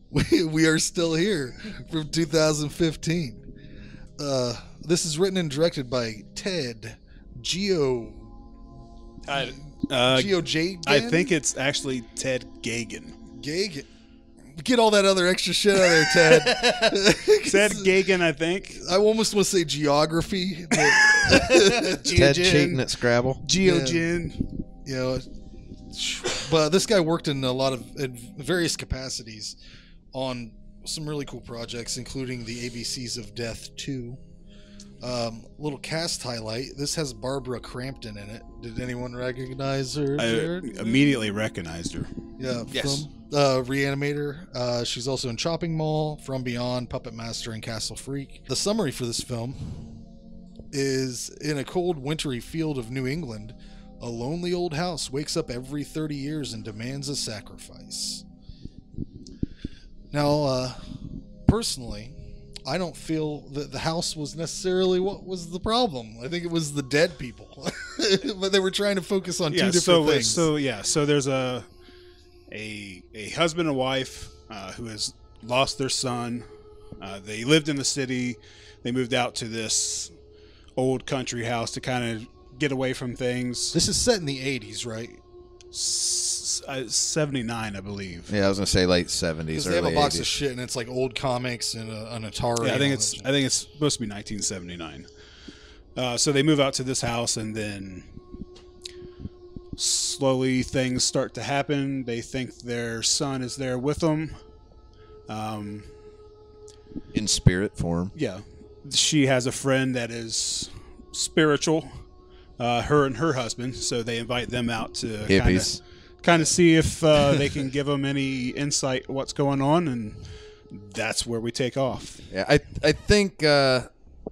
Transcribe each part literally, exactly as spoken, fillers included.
we, we are still here from two thousand fifteen. Uh, this is written and directed by Ted Geo. I, uh, Geo J. I think it's actually Ted Gagan. Gagan. Get all that other extra shit out of there, Ted. Ted Gagan, I think. I almost want to say geography. But Ted cheating at Scrabble. Geogen. Yeah. You know, but this guy worked in a lot of in various capacities on some really cool projects, including the A B Cs of Death two. Um, little cast highlight. This has Barbara Crampton in it. Did anyone recognize her? I Jared? immediately recognized her. Yeah, Yes. from uh, Reanimator. Uh, she's also in Chopping Mall, From Beyond, Puppet Master, and Castle Freak. The summary for this film is: in a cold, wintry field of New England, a lonely old house wakes up every thirty years and demands a sacrifice. Now, uh, personally, I don't feel that the house was necessarily what was the problem. I think it was the dead people. But they were trying to focus on yeah, two different so, things. So, yeah, so there's a a, a husband and wife uh, who has lost their son. Uh, they lived in the city. They moved out to this old country house to kind of get away from things. This is set in the eighties, right? S- uh, seventy-nine, I believe. Yeah, I was gonna say late seventies, Because they have early a box eighties. of shit, and it's like old comics and a, an Atari. Yeah, I and think all it's that I think it's supposed to be nineteen seventy-nine. Uh, so they move out to this house, and then slowly things start to happen. They think their son is there with them. Um, In spirit form. yeah, she has a friend that is spiritual. Uh, her and her husband, so they invite them out to Hippies. kind of see if uh, they can give them any insight what's going on, and that's where we take off. Yeah, I I think uh,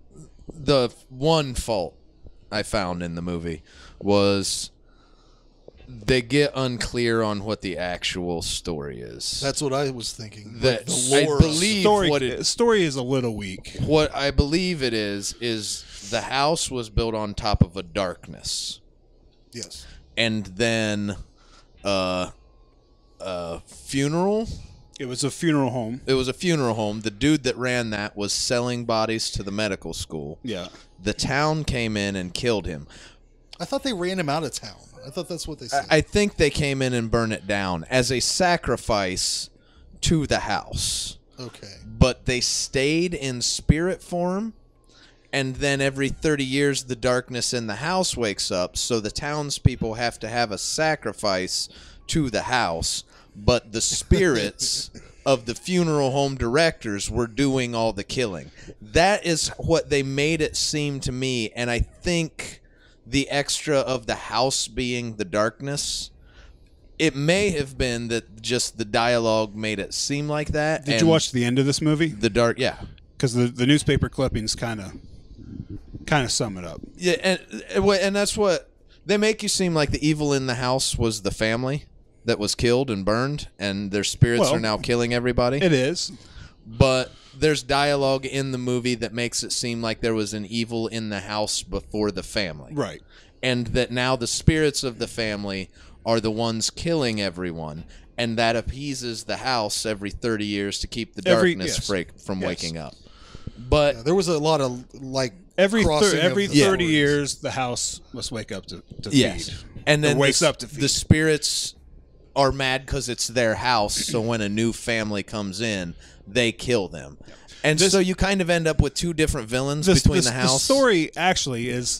the one fault I found in the movie was they get unclear on what the actual story is. That's what I was thinking. That Like the lore I of- believe Story, what it story is a little weak. what I believe it is is the house was built on top of a darkness, Yes. and then uh, a funeral. It was a funeral home. It was a funeral home. The dude that ran that was selling bodies to the medical school. Yeah. The town came in and killed him. I thought they ran him out of town. I thought that's what they said. I think they came in and burned it down as a sacrifice to the house. okay. But they stayed in spirit form, and then every thirty years the darkness in the house wakes up, so the townspeople have to have a sacrifice to the house, but the spirits of the funeral home directors were doing all the killing. That is what they made it seem to me, and I think the extra of the house being the darkness, it may have been that just the dialogue made it seem like that. Did and you watch the end of this movie? the dark? Yeah, Because the, the newspaper clippings kind of kind of sum it up. yeah, and and that's what they make you seem like. The evil in the house was the family that was killed and burned, and their spirits Well, are now killing everybody. It is. But there's dialogue in the movie that makes it seem like there was an evil in the house before the family. Right. And that now the spirits of the family are the ones killing everyone, and that appeases the house every thirty years to keep the Every- darkness yes. break from Yes. waking up. But Yeah, there was a lot of like Every crossing thir- of every the thirty stories. years, the house must wake up to, to yes, feed. and then Or wakes the, up to feed. the spirits are mad because it's their house. So when a new family comes in, they kill them, and This- so you kind of end up with two different villains This- between this- the house. story actually is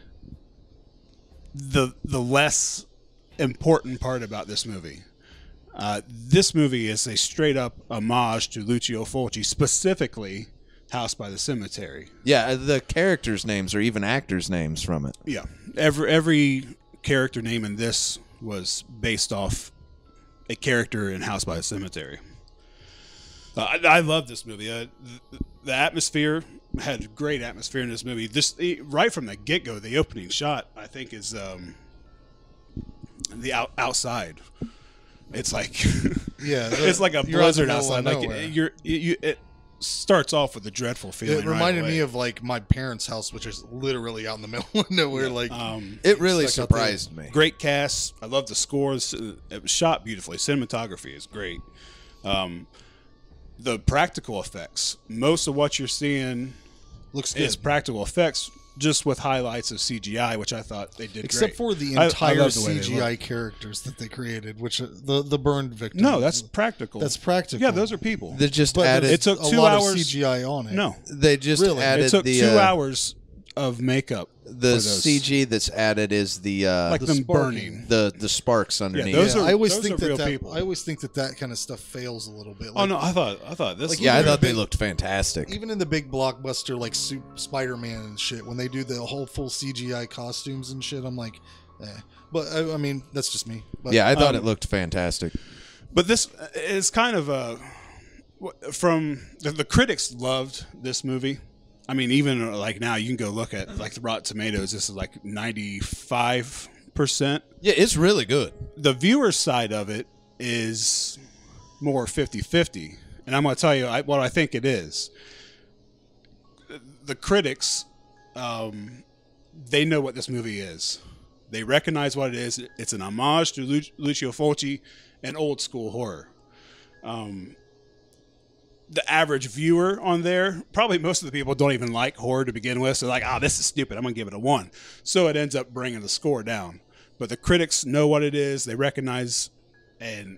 the the less important part about this movie. Uh, this movie is a straight up homage to Lucio Fulci, specifically House by the Cemetery. Yeah, the characters' names or even actors' names from it. Yeah, every every character name in this was based off a character in House by the Cemetery. Uh, I, I love this movie. Uh, the, the atmosphere had great atmosphere in this movie. This right from the get go, the opening shot I think is um, the out, outside. It's like Yeah, it's like a you're out in blizzard the middle outside. of Like nowhere. you're you, you it starts off with a dreadful feeling. It right reminded away. me of like my parents' house, which is literally out in the middle of nowhere. Like um, It really stuck out there. surprised me. great cast. I love the scores. It was shot beautifully. Cinematography is great. Um, the practical effects. Most of what you're seeing Looks good. is practical effects, just with highlights of C G I, which I thought they did Except great. for the I- I entire love the way they C G I look. characters that they created, which are the the burned victims. No, that's practical. that's practical. Yeah, those are people. They just But added. there's It took a two lot hours- of C G I on it. No, they just Really? added it took the two uh, hours of makeup. the for those. C G that's added is the uh, like the them sparking. burning. the the sparks underneath. those Yeah, are- I always those think are that, real that people. I always think that that kind of stuff fails a little bit. Oh Like, no, I thought I thought this. Like, yeah, I even thought the they big- looked fantastic. Even in the big blockbuster like Sup- Spider-Man and shit, when they do the whole full C G I costumes and shit, I'm like, eh. But I, I mean, that's just me. But, Yeah, I thought um, it looked fantastic. But this is kind of a from the, the critics loved this movie. I mean, even like now you can go look at like the Rotten Tomatoes. This is like ninety-five percent. Yeah, it's really good. The viewer side of it is more fifty-fifty. And I'm going to tell you I, what I think it is. The critics, um, they know what this movie is. They recognize what it is. It's an homage to Lu- Lucio Fulci and old school horror. Um, the average viewer on there, probably most of the people don't even like horror to begin with. So they're like, oh, this is stupid. I'm going to give it a one. So it ends up bringing the score down. But the critics know what it is. They recognize, and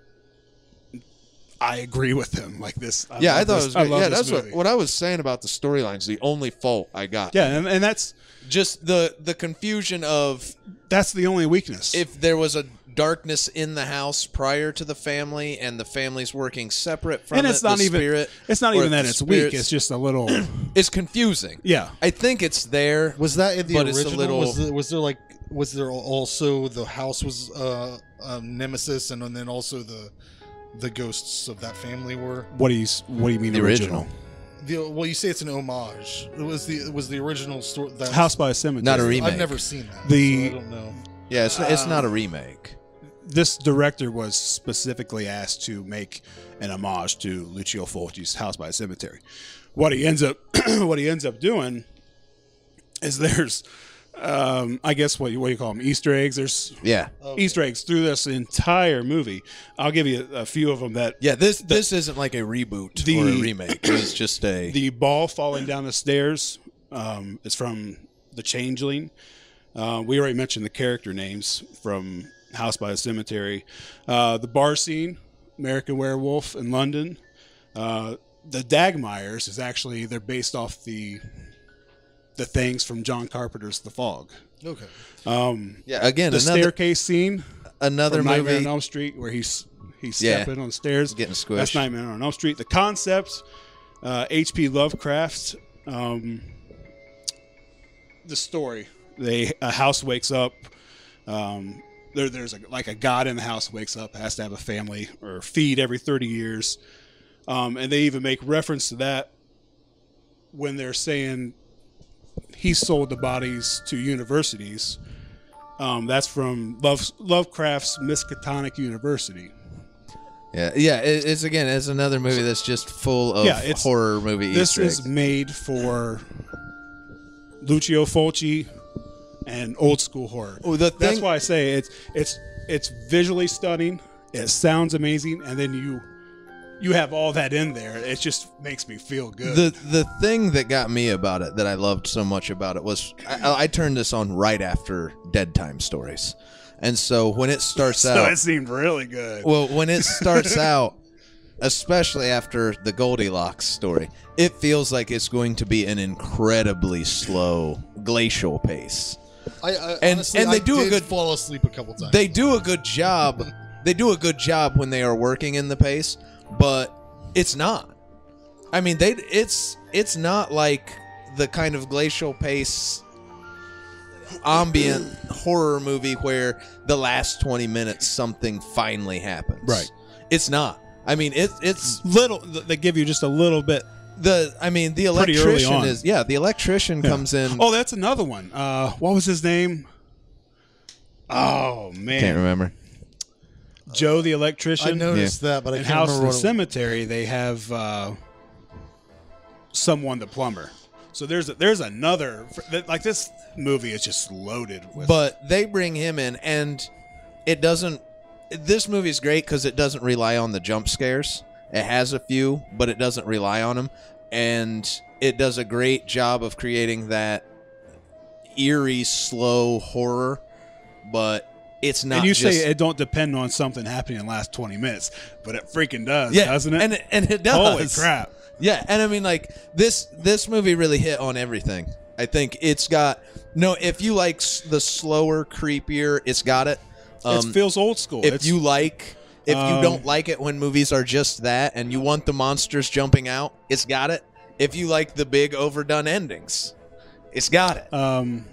I agree with them. Like this. I Yeah, I love thought this- it was I good. love Yeah, this that's what, movie. what I was saying about the storylines. The only fault I got. Yeah, and, and that's Just the the confusion of that's the only weakness. if there was a darkness in the house prior to the family and the family's working separate from and it, it's not the even spirit, it's not or even if that the it's weak. spirits- It's just a little. it's confusing. Yeah. I think it's there. was that in the But it's a original? little- was, there, was there like was there also the house was uh, a nemesis, and then also the the ghosts of that family were What do you What do you mean The original? the well? You say it's an homage. It was the it was the original story. That House by a Cemetery. Not a remake. I've never seen that. The- so I don't know. Yeah, it's, it's not a remake. This director was specifically asked to make an homage to Lucio Fulci's House by a Cemetery. What he ends up what he ends up doing is there's um, I guess what you what do you call them Easter eggs. There's Yeah. Easter eggs through this entire movie. I'll give you a, a few of them. That Yeah, this this isn't like a reboot The- or a remake. It's just a the ball falling down the stairs um, is from The Changeling. Uh, we already mentioned the character names from House by a Cemetery. Uh, the bar scene, American Werewolf in London. Uh, the Dagmires is actually they're based off the the things from John Carpenter's The Fog. Okay. Um, yeah. Again, the another staircase scene another from Nightmare movie. on Elm Street where he's he's Yeah. stepping on the stairs, Getting squished. That's Nightmare on Elm Street. The concept, uh, H P Lovecraft. Um, the story. They a house wakes up. Um, there, there's a, like a god in the house wakes up, has to have a family or feed every thirty years, um, and they even make reference to that when they're saying he sold the bodies to universities. Um, that's from Love, Lovecraft's Miskatonic University. Yeah, yeah. It, it's again, it's another movie that's just full of Yeah, it's- horror movie This Easter is eggs. made for Lucio Fulci and old school horror. Oh, the That's thing- why I say it's it's it's visually stunning. It sounds amazing, and then you you have all that in there. It just makes me feel good. The the thing that got me about it, that I loved so much about it, was I, I turned this on right after Dead Time Stories, and so when it starts so out, it seemed really good. well, when it starts out, especially after the Goldilocks story, it feels like it's going to be an incredibly slow glacial pace. I, I And- honestly, and they I do a did good- fall asleep a couple times. They do a good job. They do a good job when they are working in the pace, but it's not. I mean, they it's it's not like the kind of glacial pace ambient horror movie where the last twenty minutes something finally happens. Right. It's not. I mean, it, it's Little they give you just a little bit. the. I mean, the Pretty early electrician on. is yeah. The electrician Yeah. comes in. Oh, that's another one. Uh, what was his name? Oh man, Can't remember. Joe the electrician. I noticed that, but I In can't House of remember the what it- Cemetery, they have uh, someone the plumber. So there's a, there's another like this movie is just loaded with. But they bring him in, and it doesn't. This movie is great because it doesn't rely on the jump scares, It has a few, but it doesn't rely on them, and it does a great job of creating that eerie, slow horror. But it's not. And you just, say it don't depend on something happening in the last twenty minutes, but it freaking does, yeah, doesn't it? And and it does. Holy crap! Yeah, and I mean, like this this movie really hit on everything. I think it's got no. If you like s- the slower, creepier, it's got it. Um, it feels old school. If It's, you like, if um, you don't like it when movies are just that, and you want the monsters jumping out, it's got it. If you like the big overdone endings, it's got it. um,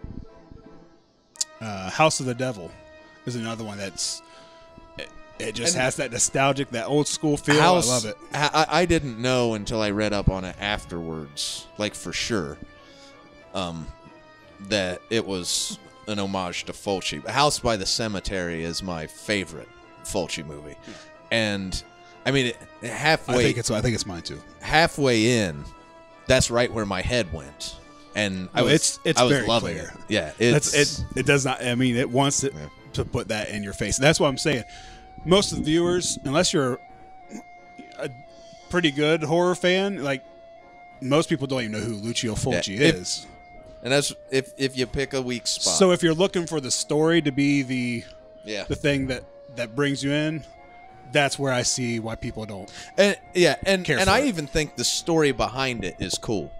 uh, House of the Devil is another one that's. It, it just And- has that nostalgic, that old school feel. House, I love it. I, I didn't know until I read up on it afterwards, like for sure, um, that it was an homage to Fulci. House by the Cemetery is my favorite Fulci movie, and I mean, it, halfway, I think it's. I think it's mine too. halfway in, that's right where my head went, and I No, was, it's- it's I was very loving clear. it. Yeah, it's That's it. It does not. I mean, it wants it Yeah. to put that in your face. And that's what I'm saying. Most of the viewers, unless you're a pretty good horror fan, like most people don't even know who Lucio Fulci if- is. and that's if if you pick a weak spot. So if you're looking for the story to be the yeah, the thing that that brings you in, that's where I see why people don't. and yeah, and Care and for I it. even think the story behind it is cool.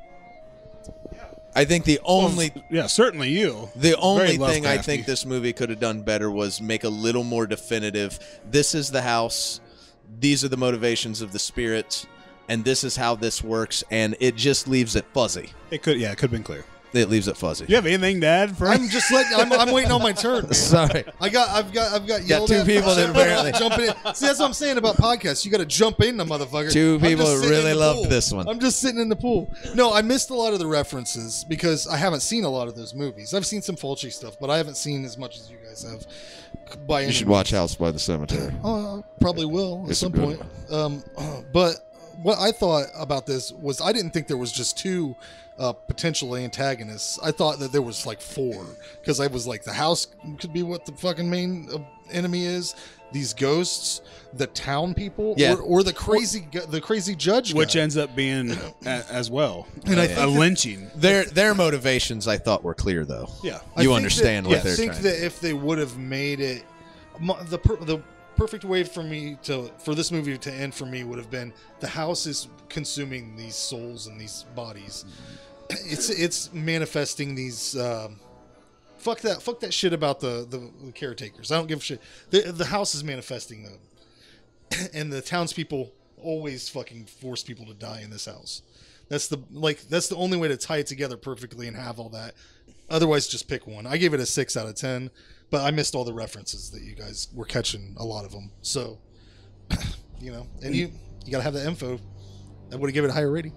I think the only Yeah, certainly you. the only Very thing I Lovecrafty. think this movie could have done better was make a little more definitive. This is the house. These are the motivations of the spirits, and this is how this works. And it just leaves it fuzzy. It could. Yeah, it could have been clear. It leaves it fuzzy. You have anything to add? For I'm just letting. I'm, I'm waiting on my turn. man. Sorry. I got. I've got. I've got Got yelled two at. people that apparently- jumping in. See, that's what I'm saying about podcasts. You got to jump in, the motherfucker. Two I'm people just sitting really in the loved pool. this one. I'm just sitting in the pool. No, I missed a lot of the references because I haven't seen a lot of those movies. I've seen some Fulci stuff, but I haven't seen as much as you guys have. By You any should means. watch House by the Cemetery. Oh, I probably will at It's a some good point. Um, but what I thought about this was I didn't think there was just two uh, potential antagonists. I thought that there was like four because I was like, the house could be what the fucking main uh, enemy is. These ghosts, the town people, Yeah. or, or the crazy, gu- the crazy judge, which guy. ends up being a, as well And I a, think a that- lynching. Their their motivations, I thought, were clear though. Yeah. I You think understand that, what I they're think trying that if they would have made it, mo- the per, the perfect way for me to for this movie to end for me would have been the house is consuming these souls and these bodies. It's it's manifesting these. Um, fuck that. Fuck that shit about the, the the caretakers. I don't give a shit. The the house is manifesting them, and the townspeople always fucking force people to die in this house. That's the like that's the only way to tie it together perfectly and have all that. Otherwise, just pick one. I gave it a six out of ten, but I missed all the references that you guys were catching, a lot of them. So, you know, and you you gotta have the info. I would have given it a higher rating.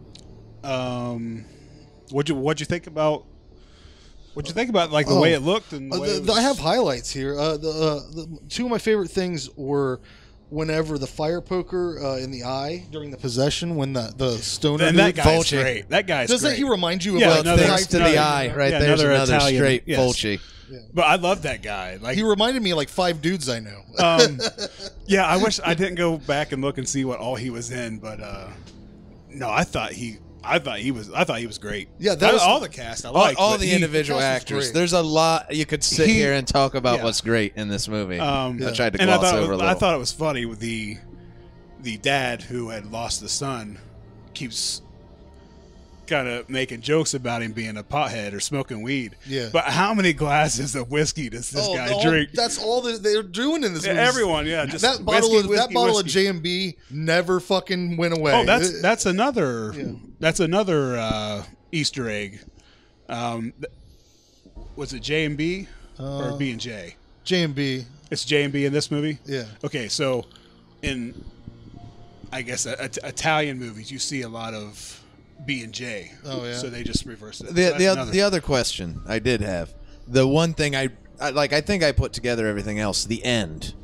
Um, what'd you what'd you think about? What'd you think about like the Oh. way it looked and the Uh, way the- it the- I was- have highlights here. Uh, the, uh, the two of my favorite things were whenever the fire poker uh, in the eye during the possession, when the the stoner. And that dude- guy's Fulci. great. That guy's Doesn't great. he remind you Yeah, of another- the Thanks guy to from- the eye, right Yeah, there's another another, Italian- straight yes. Fulci. But I love that guy. Like, He reminded me of like five dudes I know. um, yeah, I wish I didn't go back and look and see what all he was in, but uh, no, I thought he, I thought he was, I thought he was great. Yeah, that I- was- all the cast I All, liked. all but the he- individual the cast was actors. great. There's a lot you could sit He- here and talk about yeah. what's great in this movie. Um, I tried to and I gloss thought, it over a was, little. I thought it was funny with the the dad who had lost the son keeps kind of making jokes about him being a pothead or smoking weed. Yeah. But how many glasses of whiskey does this Oh, guy all- drink? That's all that they're doing in this Yeah, movie. everyone, yeah, just that bottle whiskey, of that whiskey, bottle of whiskey. J and B never fucking went away. Oh, that's It- that's another Yeah. that's another uh, Easter egg. Um, th- was it J and B or Uh, B and J? J and B. It's J and B in this movie. Yeah. Okay, so in I guess a, a- Italian movies, you see a lot of B and J. Oh, yeah. So they just reverse it. the So the, that's oth- another- the other question I did have, the one thing I, I like, I think I put together everything else. The end,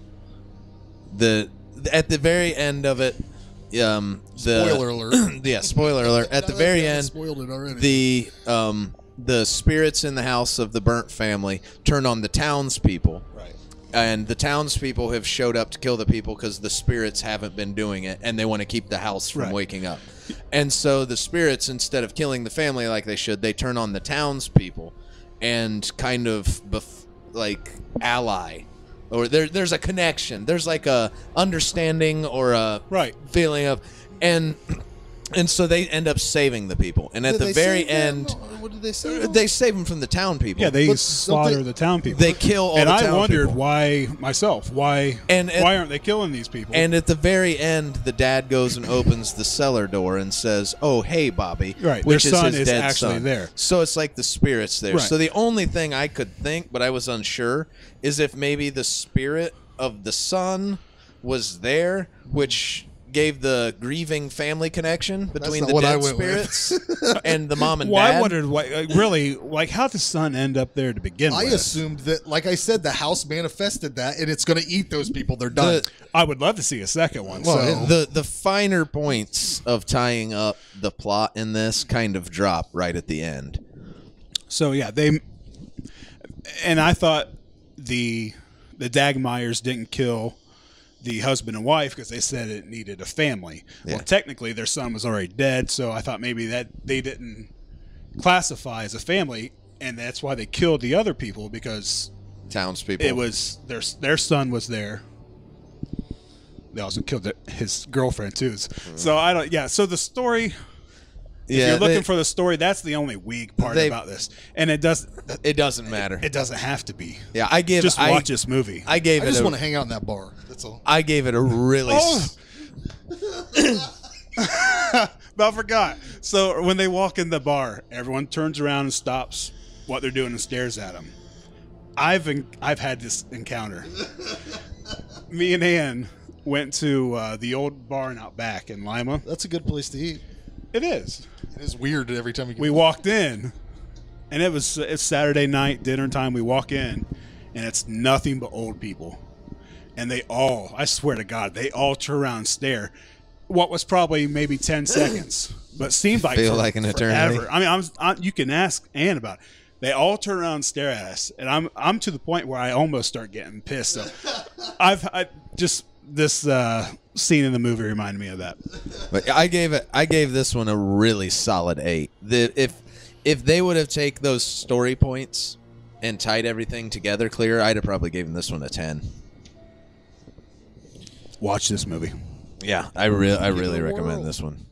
the at the very end of it, um, the Spoiler alert. yeah, spoiler alert. At the Now very that I end, spoiled it already. the um the spirits in the house of the burnt family turn on the townspeople, right. and the townspeople have showed up to kill the people because the spirits haven't been doing it, and they want to keep the house from Right. waking up. And so the spirits, instead of killing the family like they should, they turn on the townspeople and kind of bef- like ally, or there, there's a connection. There's like a understanding or a Right. feeling of, and and so they end up saving the people. And at Did the they very save them? end, What did they say? they save them from the town people. Yeah, they But slaughter don't they- the town people. They kill all and the I town wondered people. why myself. Why? And at- why aren't they killing these people? And at the very end, the dad goes and opens the cellar door and says, "Oh, hey, Bobby." Right, Which their is son his is dead actually son. there. So it's like the spirit's there. Right. So the only thing I could think, but I was unsure, is if maybe the spirit of the son was there, which gave the grieving family connection between not the what I dead went with. spirits and the mom and well, dad. I wondered, like, like, really, like, how did the son end up there to begin I with? assumed that, like I said, the house manifested that, and it's going to eat those people. They're done. The- I would love to see a second one. Well, so. the the finer points of tying up the plot in this kind of drop right at the end. So yeah, they and I thought the the Dagmeyers didn't kill the husband and wife because they said it needed a family. Yeah. Well, technically their son was already dead, so I thought maybe that they didn't classify as a family, and that's why they killed the other people because Townspeople. it was their their son was there. They also killed the, his girlfriend too. So I don't. Yeah. So the story. If yeah, you're looking they- for the story, that's the only weak part they- about this, and it does. it doesn't matter. It doesn't have to be. yeah, I give. Just I, watch this movie. I gave I it. just a, want to hang out in that bar. That's all. I gave it a really. Oh! s- But I forgot. So when they walk in the bar, everyone turns around and stops what they're doing and stares at them. I've en- I've had this encounter. Me and Ann went to uh, the old barn out back in Lima. That's a good place to eat. It is. It is weird every time you go. We walked in, and it was it's Saturday night dinner time. We walk in, and it's nothing but old people, and they all, I swear to God, they all turn around and stare. What was probably maybe ten seconds, but seemed like Feel for- like an forever. eternity. I mean, I'm, I'm, you can ask Ann about it. They all turn around and stare at us, and I'm I'm to the point where I almost start getting pissed. So I've I, just this uh, scene in the movie reminded me of that. But I gave it. I gave this one a really solid eight. The if if they would have take those story points and tied everything together clear, I'd have probably given this one a ten. Watch this movie. Yeah, I really I Give it really a recommend whirl. this one.